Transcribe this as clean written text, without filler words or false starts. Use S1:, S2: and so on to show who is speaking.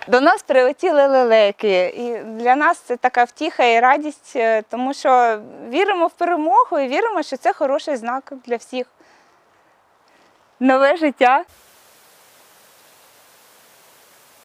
S1: До нас прилетіли лелеки, і для нас це така втіха і радість, тому що віримо в перемогу і віримо, що це хороший знак для всіх. Нове життя.